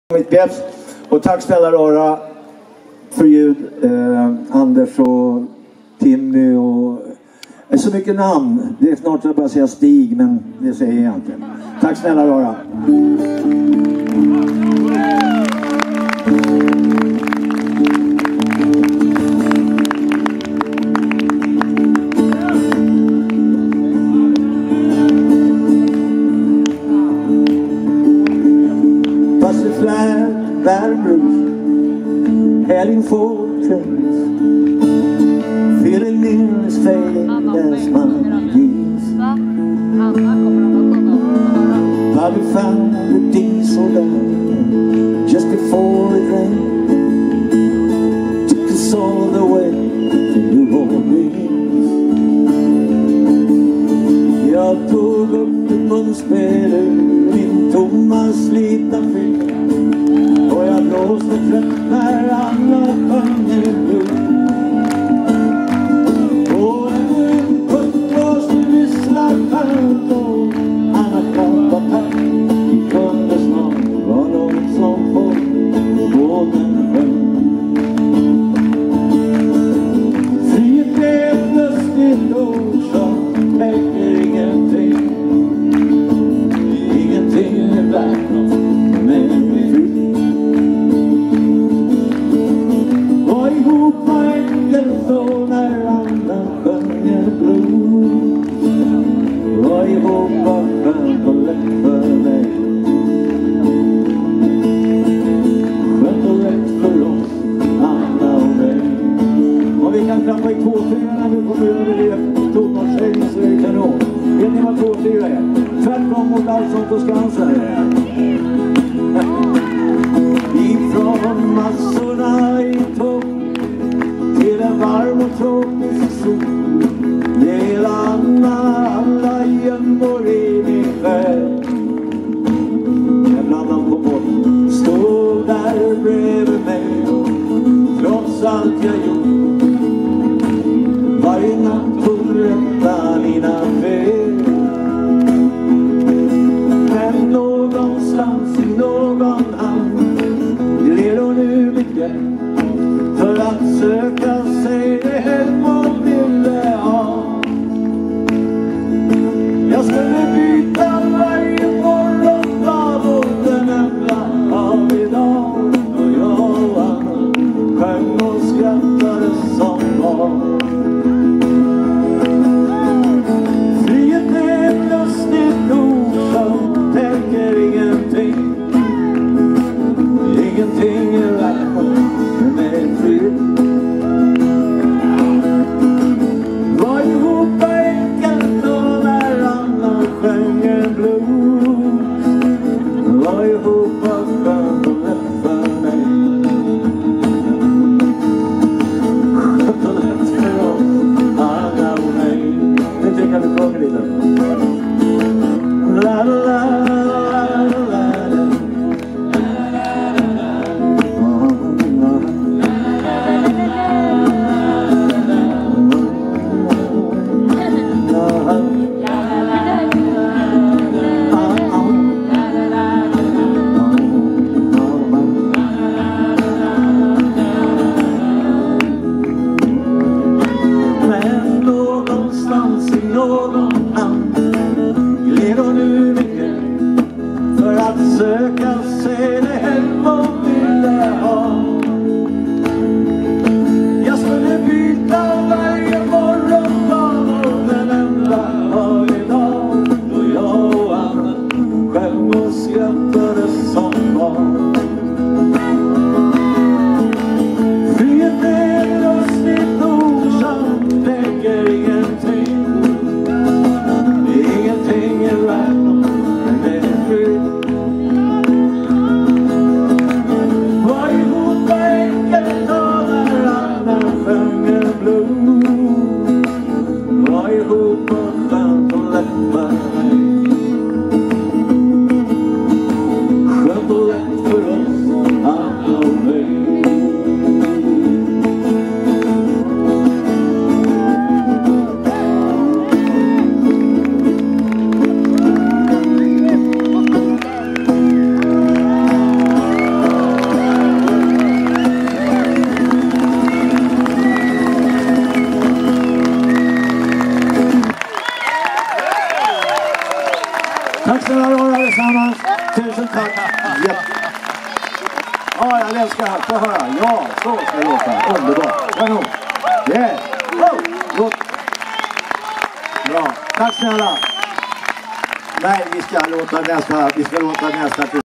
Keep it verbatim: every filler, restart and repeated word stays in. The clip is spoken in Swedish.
Mitt bäst. Och tack snälla Rara för ljud, eh, Anders och Timmy och eh, så mycket namn. Det är snart att bara säga Stig, men det säger jag inte. Tack snälla Rara. Heading for trains, feeling near as fading as my years. But we found the diesel down just before it rained, took us all the way to New Orleans. Jag tog upp ett munspelare, min tomma slitna fick. Och jag blåste trött när alla sjöng en blues. Och en putt blåste vissla skönt och alla klappade tack. Vi kunde snart vara något som folk på båten sjöng. Frihet är ett lustigt ord som täcker ingenting. Ingenting är värt något men vi fritt. Så när andan sjunger blues, och ihop var skönt och lätt för mig. Skönt och lätt för oss, Anna och mig. Och vi kan klappa i två fyra när vi kommer över det tonårshöjd så är det kanon. Vet ni vad två fyra är? Tvärtom mot allt som på Skansen är det. Ifrån massorna i tåg till en varm och tropisk sol. Hela Anna, alla gömmor i min själ. En annan på bort stod där bredvid mig. Trots allt jag gjort, varje natt hon rätta mina fel. Men någonstans i någon hand ler hon nu mitt hjärta för att söka sig det hem hon ville ha. Jag skulle byta varje morgon av och den enda av idag. Och jag och Anna sjöng och skrattade som barn. Frihet är ett lustigt ord som täcker ingenting. Ingenting är värt något med frihet. Jätte... Ja, jag älskar att få höra. Ja, så ska det låta. Underbart. Kanon. Yes. Oh, låt. Bra. Tack snälla. Nej, vi ska låta nästa, vi ska låta nästa till